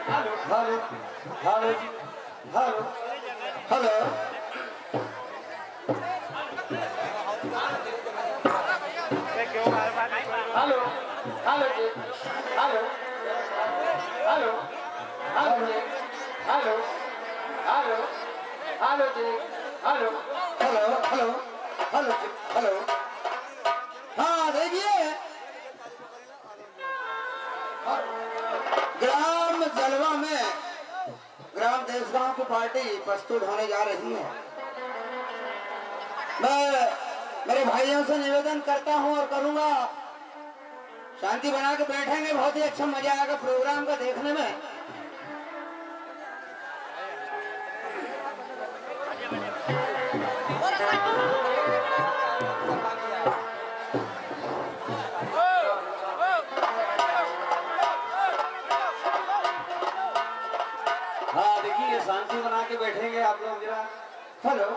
Hello hello hello hello hello hello hello जी hello hello hello जी hello hello hello जी hello hello hello hello जी हेलो। हाँ देखिए ग्राम जलवा में ग्राम देशगांव की पार्टी प्रस्तुत होने जा रही है। मैं मेरे भाइयों से निवेदन करता हूं और करूंगा, शांति बना के बैठेंगे, बहुत ही अच्छा मजा आएगा प्रोग्राम का देखने में। हाँ देखिए शांति बना के बैठेंगे आप लोग जरा। हेलो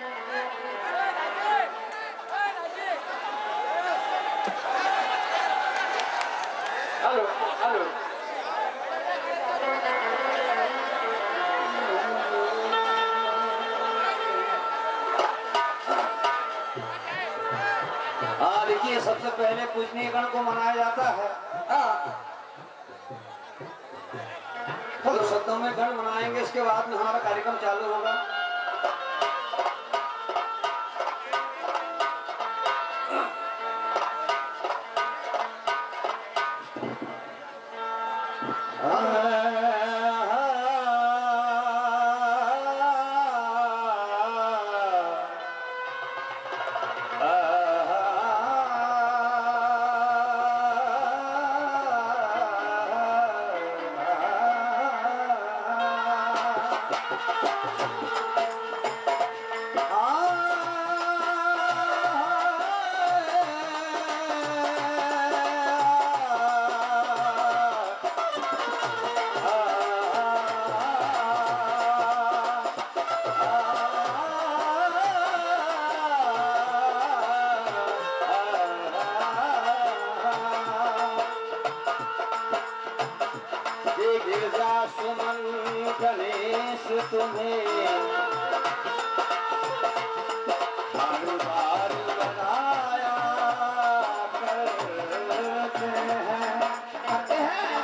हेलो हेलो हाँ देखिए सबसे पहले पूजनीय गण को मनाया जाता है। हाँ तो शब्दों में गण मनाएंगे, इसके बाद में हमारा कार्यक्रम चालू होगा। सुमन गणेश तुम्हें बार बनाया करते हैं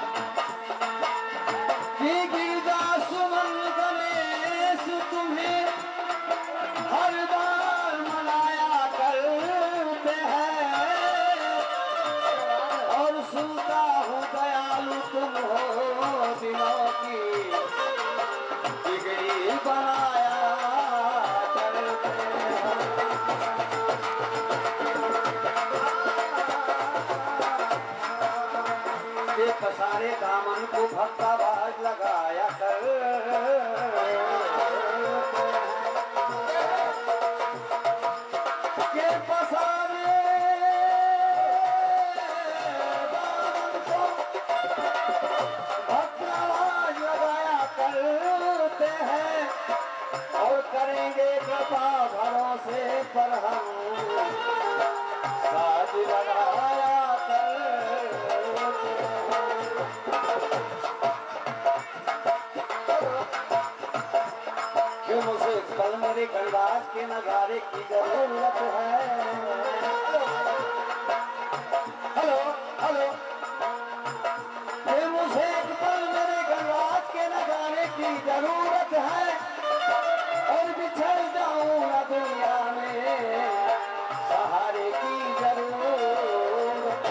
कि गिरजा सुमन गणेश तुम्हें हर बार मनाया करते हैं और सुनता हूँ दयालु तुम हो दिनों की बिगड़ी बनाया करते हैं। ये पसारे दामन को भक्तावाज लगाया कर के पसारे दामन को भक्तावाज लगाया करते हैं और करेंगे कृपा भरोसे पर हम साज लगाया क्यों मुझे कल मेरे गणराज के नजारे की जरूरत है। हेलो हेलो मुझे कल मेरे गणराज के नजारे की जरूरत है और बिछड़ जाऊं ना दुनिया में सहारे की जरूरत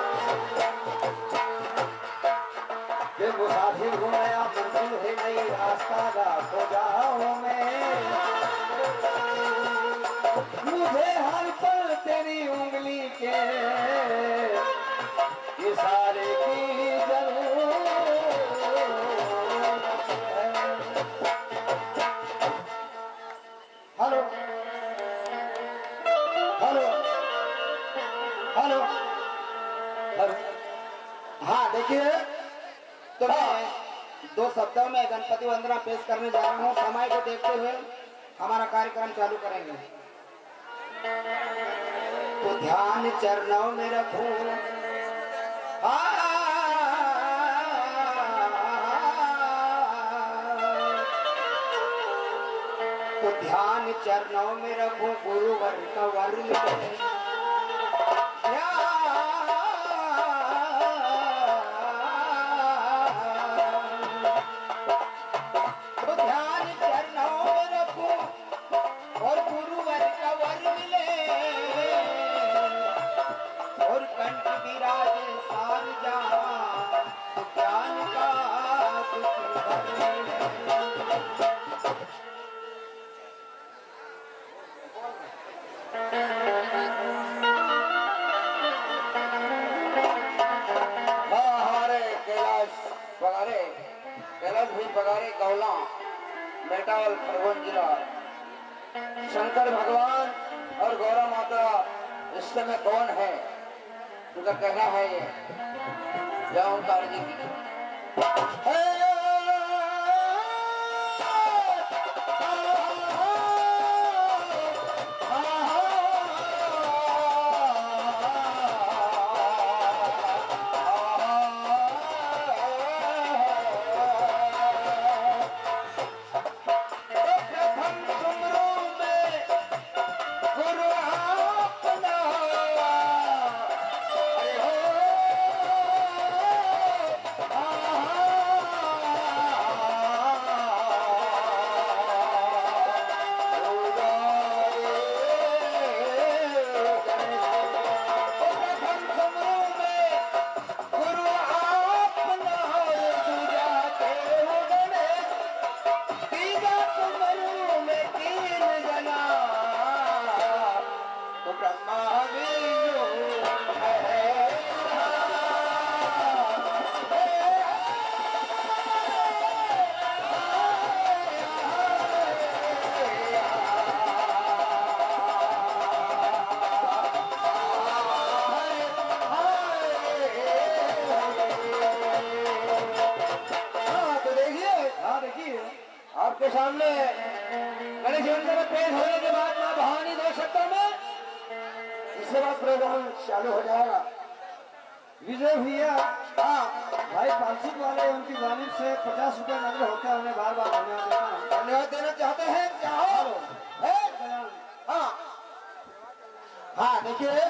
है। मुसाफिर हूँ नया मंजिल है नई रास्ता खो जाऊं मैं, मुझे हर पल तेरी उंगली के इशारे की जरूरत है। हेलो हेलो हेलो हेलो हाँ देखिए तो मैं दो शब्दों में गणपति वंदना पेश करने जा रहा हूँ। समय को देखते हुए हमारा कार्यक्रम चालू करेंगे तो ध्यान चरणों में रखूं। तो ध्यान चरणों में रखूं गुरुवर का वर मिले। तो ध्यान चरणों में रखूं और गुरुवर का वर मिले और कंठ विराजे सार जहां तो ज्ञान का कुछ वर मिले। कैलाश भी पगारे गौला मेटाल खरगोन जिला। शंकर भगवान और गौरा माता इस समय कौन है उनका कहना है ये जाओ कार्य की आपके सामने गणेश वंदना पेश होने के बाद मां भवानी 2 शब्दों में इसके बाद प्रोग्राम चालू हो जाएगा। विजय भैया भाई पालसुक वाले उनकी जानिब से 50 रुपए नगद होते हैं, उन्हें बार बार धन्यवाद देना चाहते हैं। चाहो हाँ देखिए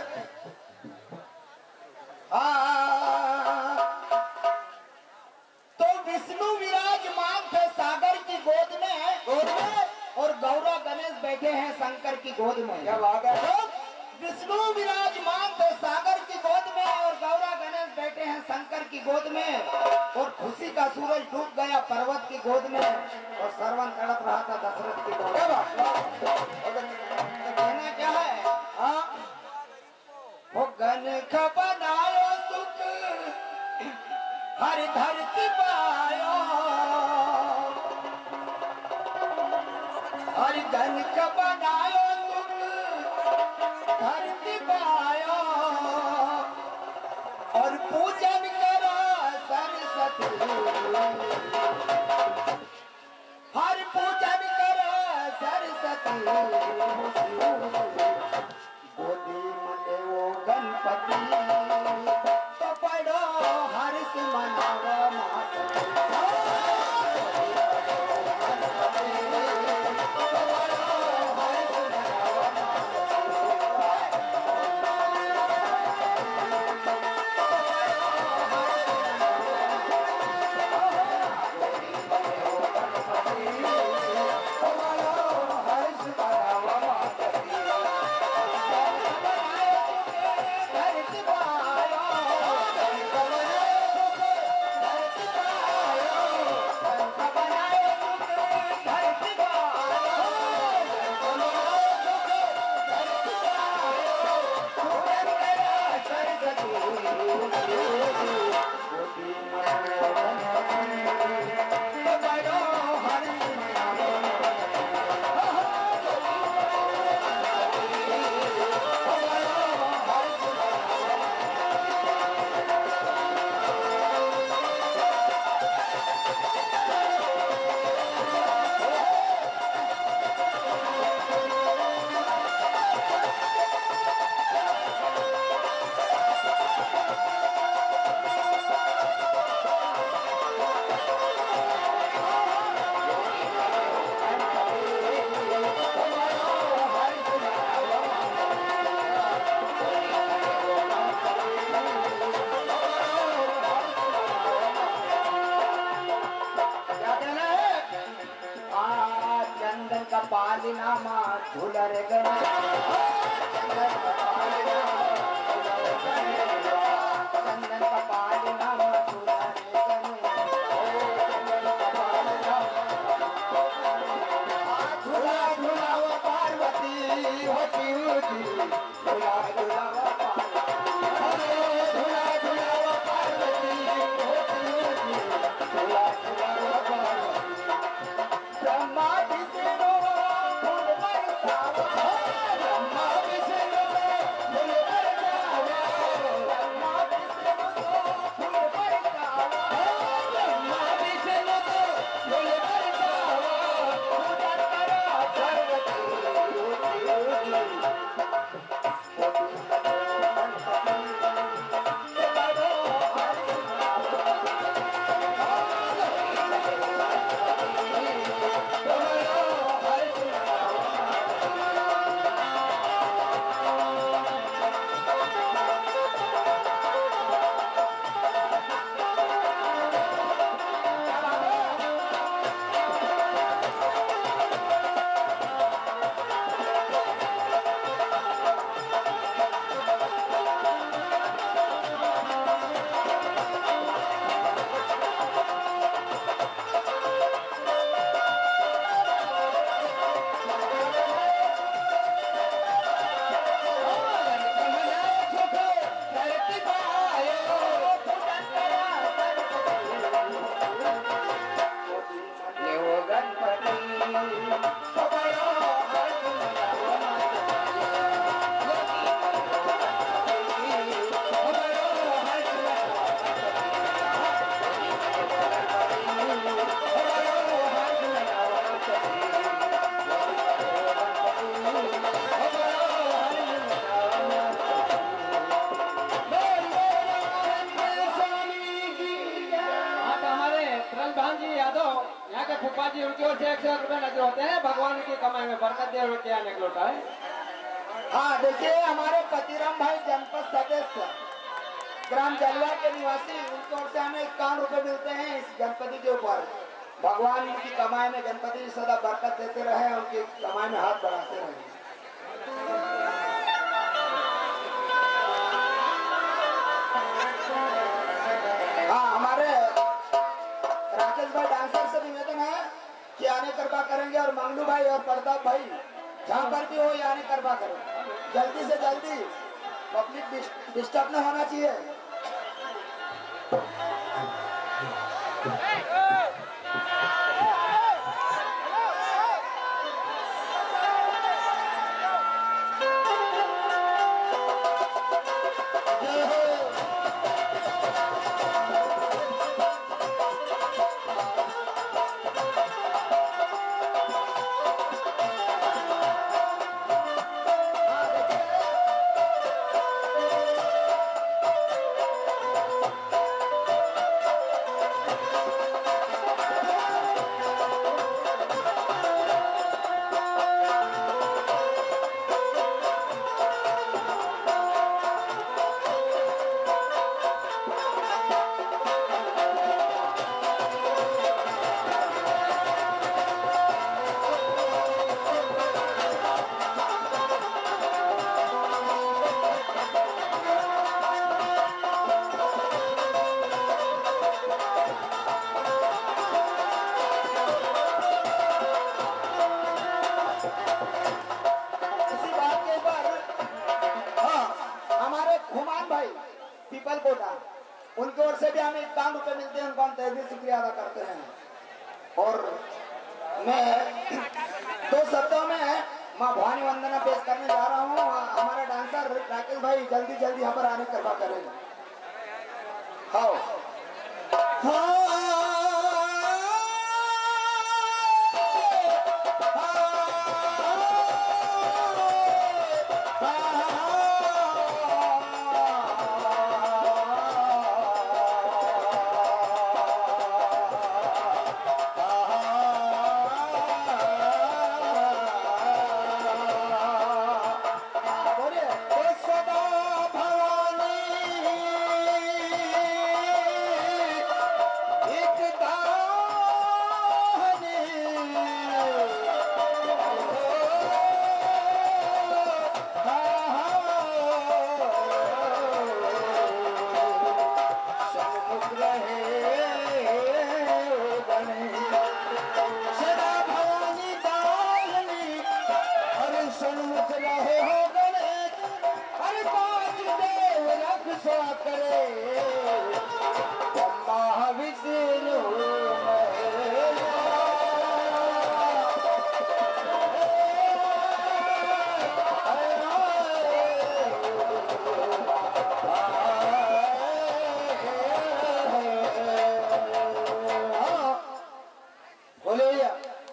तो विष्णु विराजमान थे सागर की गोद में और गौरा गणेश बैठे हैं शंकर की गोद में। क्या बात है। तो विष्णु विराजमान थे सागर की गोद में और गौरा गणेश बैठे हैं शंकर की गोद में और खुशी का सूरज डूब गया पर्वत की गोद में और श्रवण तड़प रहा था दशरथ की गोद में। कहना क्या है वो गण का बनायो सुख हर धरती पायो हर गण का बनायो सुख धरती पायो और पूजन करो सरस्वती हर पूजन करो सरस्वती गोदी मने वो गणपति तो पढ़ो हर्ष मनाओ कपाली नामा झूलर गए चंदन कपाली नामा चंदन कपाली नामा झूलर झूला झूला वो पार्वती हो शिव जी झूला झूला वो पार्वती झूला झूला वो पार्वती हो शिव जी झूला झूला वो पार्वती ब्रह्मा विष्णु फूल बरसावा ब्रह्मा विष्णु फूल बरसावा ब्रह्मा विष्णु फूल बरसावा ब्रह्मा विष्णु फूल बरसावा पूजा करो फूफा जी उनकी ओर से 100 रुपए नजर होते हैं भगवान की कमाई में बरकत दे और क्या निकलता है। हाँ देखिए हमारे पतिराम भाई जनपद सदस्य ग्राम जलवा के निवासी उनकी ओर से हमें 51 रुपए मिलते हैं इस गणपति के ऊपर। भगवान उनकी कमाई में गणपति सदा बरकत देते रहे उनकी कमाई में हाथ बढ़ाते रहे। हाँ हमारे राकेश भाई डांसर से निवेदन है कि आने कृपा करेंगे और मंगलू भाई और प्रताप भाई जहाँ पर भी हो आने कृपा करें जल्दी से जल्दी पब्लिक डिस्टर्ब न होना चाहिए। उनकी ओर से भी हमें 51 रुपए मिलते हैं उनका हम तहे दिल शुक्रिया अदा करते हैं। और मैं 2 शब्दों में माँ भवानी वंदना पेश करने जा रहा हूँ। हमारा डांसर राकेश भाई जल्दी जल्दी यहाँ पर आने कृपा करें। हाँ बोले भैया।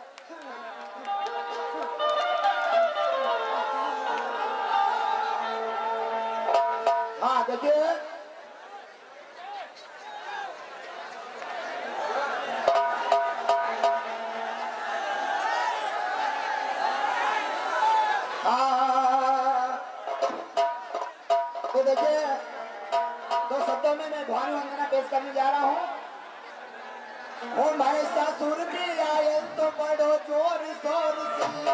हाँ देखिए तो देखिए दो शब्दों में मैं भानु वंदना पेश करने जा रहा हूँ। ओ भाई ससुर भी आए तो बड़ो जोर शोर से,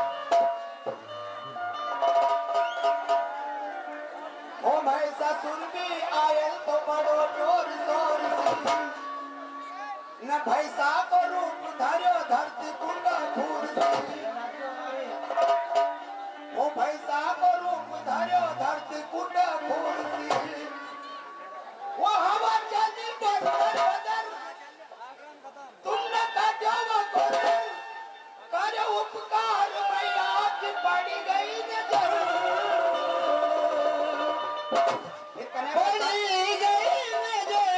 ओ भाई ससुर भी आए तो बड़ो जोर शोर से, न भैसा को रूप धर्यो धरती कुंडा फूर से, ओ भैसा को रूप धर्यो धरती कुंडा फूर से, वो हवा चली बदल बदल तुमने काटो कोरल करो उपकार मैया की पड़ी गई नजर, पड़ी गई नजर,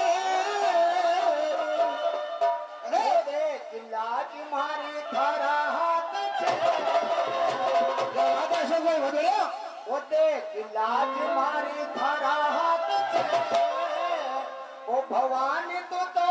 रे देख लाज मारे थारा हाथ छे, वो देख लाज मारे थारा हाथ छे, ओ भवानी तू तो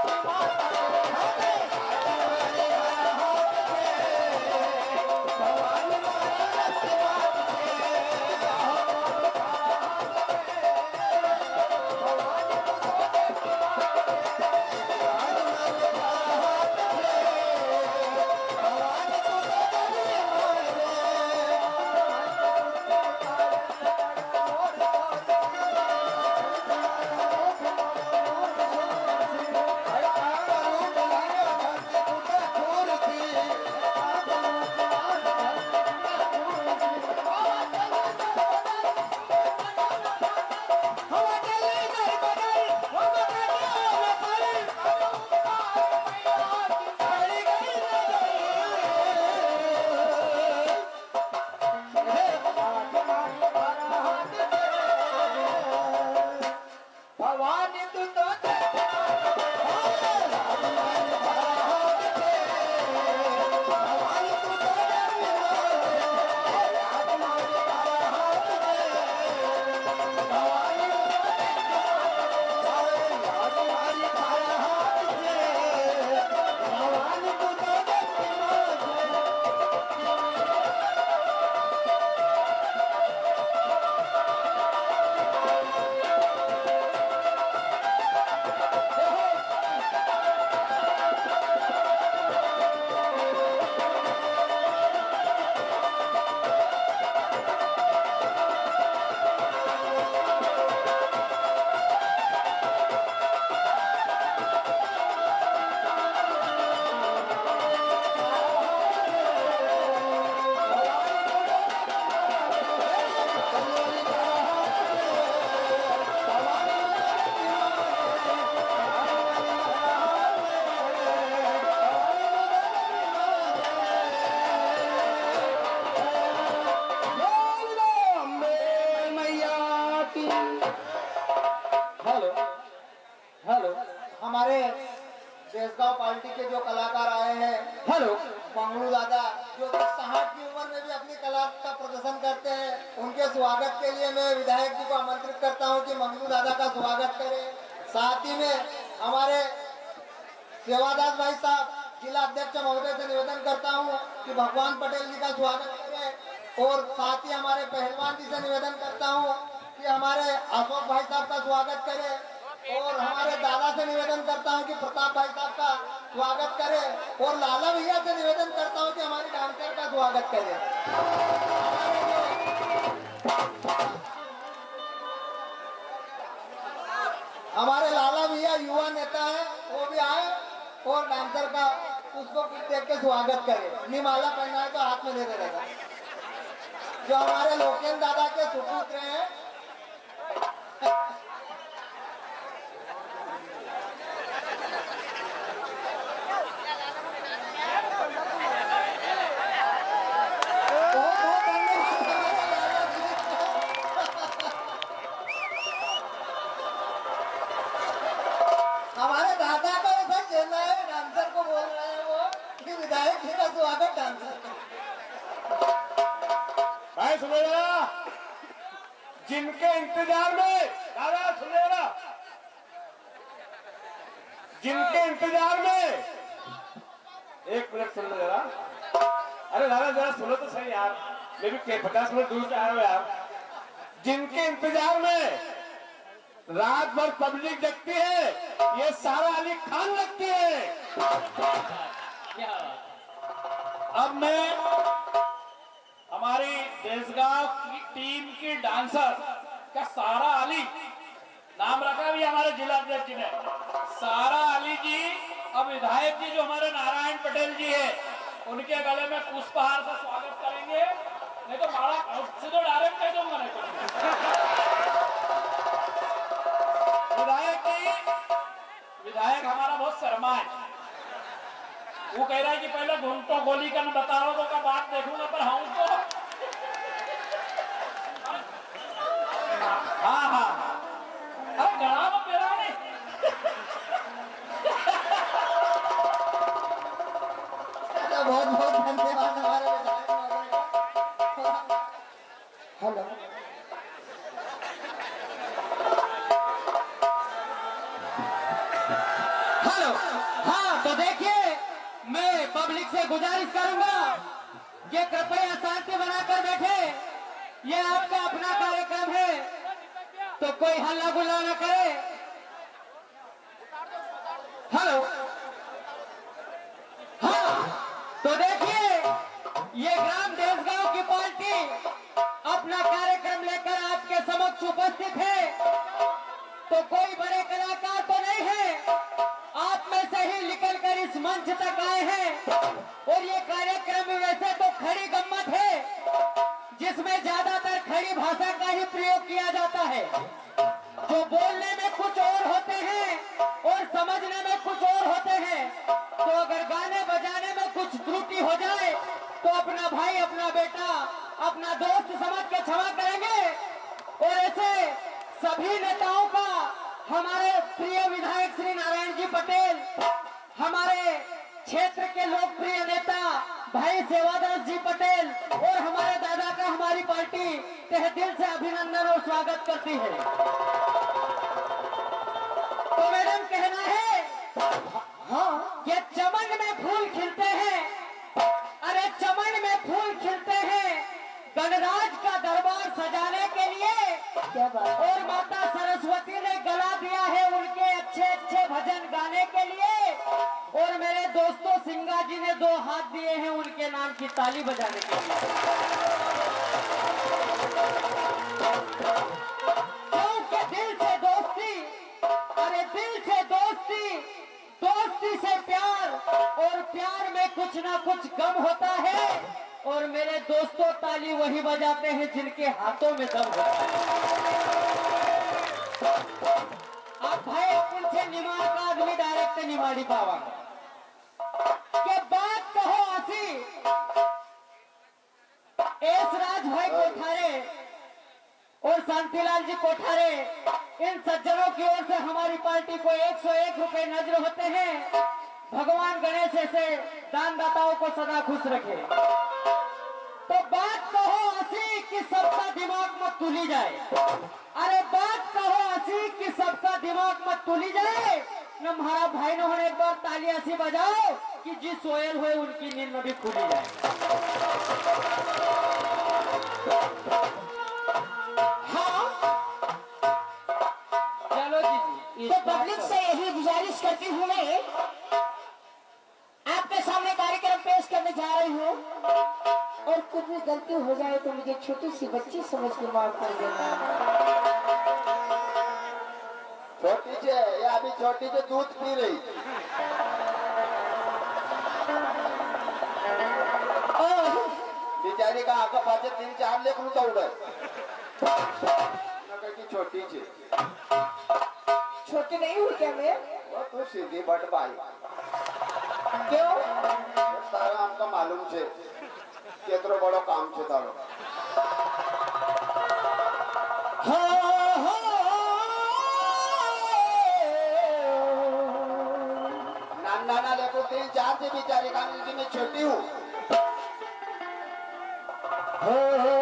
हमारे देशगांव पार्टी के जो कलाकार आए हैं, हेलो मंगलू दादा, जो 60 की उम्र में भी अपनी कला का प्रदर्शन करते हैं, उनके स्वागत के लिए मैं विधायक जी को आमंत्रित करता हूं कि मंगलू दादा का स्वागत करें। साथ ही में हमारे सेवादास भाई साहब जिला अध्यक्ष महोदय से निवेदन करता हूं कि भगवान पटेल जी का स्वागत करें, और साथ ही हमारे पहलवान जी से निवेदन करता हूं कि हमारे अशोक भाई साहब का स्वागत करें, और हमारे दादा से निवेदन करता हूं कि प्रताप भाई साहब का स्वागत करें, और लाला भैया से निवेदन करता हूं कि हमारी डांसर का स्वागत करें। हमारे लाला भैया युवा नेता है, वो भी आए और डांसर का उसको देख के स्वागत करें। निमाला पहनाए तो हाथ में दे देगा। जो हमारे लोकेन दादा के सुपुत्र हैं, हमारे दादा को ऐसा कहना है, डांसर को बोल रहे हैं वो जिनके इंतजार में दादा सुनेगा, जिनके इंतजार में, एक मिनट सुन लो जरा। अरे दादा जरा सुनो तो सही यार, मैं भी 50 मिनट दूर से आया हूँ यार। जिनके इंतजार में रात भर पब्लिक जगती है, ये सारा अली खान लगती है। अब मैं हमारी देशगांव की टीम की डांसर का सारा अली नाम रखा भी हमारे जिला अध्यक्ष ने, सारा अली जी। अब विधायक जी जो हमारे नारायण पटेल जी है, उनके गले में पुष्पहार से स्वागत करेंगे, नहीं तो मारा से तो डायरेक्ट कह दूंगा। नहीं तो विधायक हमारा बहुत शर्मा है, वो कह रहा है कि पहले घूमटो गोली का बता रहा का बात देखूंगा, पर हाँ उसको हाँ अरे गड़ा में पेरा नहीं। बहुत बहुत धन्यवाद हमारे विधायक महोदय का। हेलो हेलो, हाँ तो देखिए, मैं पब्लिक से गुजारिश करूंगा कि कृपया शांति बनाकर बैठे। ये आपका अपना कार्यक्रम है, तो कोई हल्ला गुल्ला न करे। हेलो, हाँ तो देखिए, ये ग्राम देशगांव की पार्टी अपना कार्यक्रम लेकर आपके समक्ष उपस्थित है। तो कोई बड़े कलाकार तो नहीं है, आप में से ही निकलकर इस मंच तक आए हैं। और ये कार्यक्रम वैसे तो खड़ी गम्मत है, जिसमें ज्यादातर खड़ी भाषा का ही प्रयोग किया जाता है, जो बोलने में कुछ और होते हैं और समझने में कुछ और होते हैं। तो अगर गाने बजाने में कुछ त्रुटि हो जाए तो अपना भाई, अपना बेटा, अपना दोस्त समझ के क्षमा करेंगे। और ऐसे सभी नेताओं का हमारे प्रिय विधायक श्री नारायण जी पटेल, हमारे क्षेत्र के लोकप्रिय नेता भाई सेवादास जी पटेल और हमारे दादा का हमारी पार्टी तहे दिल से अभिनंदन और स्वागत करती है। तो मैडम कहना है, हाँ, ये चमन में फूल खिलते हैं, अरे चमन में फूल खिलते हैं गणराज का दरबार सजाने के लिए। क्या बात। और माता सरस्वती ने गला दिया है उनके अच्छे अच्छे भजन गाने के लिए। और मेरे दोस्तों सिंगा जी ने 2 हाथ दिए हैं उनके नाम की ताली बजाने के लिए। क्योंकि दिल से दोस्ती, अरे दिल से दोस्ती, दोस्ती से प्यार, और प्यार में कुछ ना कुछ गम होता है। और मेरे दोस्तों ताली वही बजाते हैं जिनके हाथों में दम होता है। आप भाई अपन से निमाड़ का आदमी डायरेक्ट निमाड़ी पावा के बात कहो आसी। एस राज भाई कोठारे और शांतिलाल जी कोठारे, इन सज्जनों की ओर से हमारी पार्टी को 101 रुपए नजर होते हैं। भगवान गणेश ऐसे दानदाताओं को सदा खुश रखे। तो बात कहो हंसी कि सबका दिमाग मत तुली जाए, अरे बात कहो हंसी कि सबका दिमाग मत तुली जाए। न हमारा भाई ने एक बार ताली ऐसी बजाओ कि जिस सोयल हुए उनकी नींद भी खुली जाए। हाँ चलो जी, तो पब्लिक से यही गुजारिश करती हूँ, मैं आपके सामने कार्यक्रम पेश करने जा रही हूँ। और कुछ भी गलती हो जाए तो मुझे छोटी सी बच्ची समझ के माफ कर देना। छोटी से या अभी छोटी से दूध पी रही। बेचारी का आगे पाचे 3-4 लेख रुका उड़े की छोटी से। छोटी नहीं हुई क्या मैं? वो तू सीधी बट भाई। क्यों? तारा हमको मालूम है केतरो बड़ो काम छे तारो। नाना देखो 3-4 से बेचारी का मैं छोटी हूँ।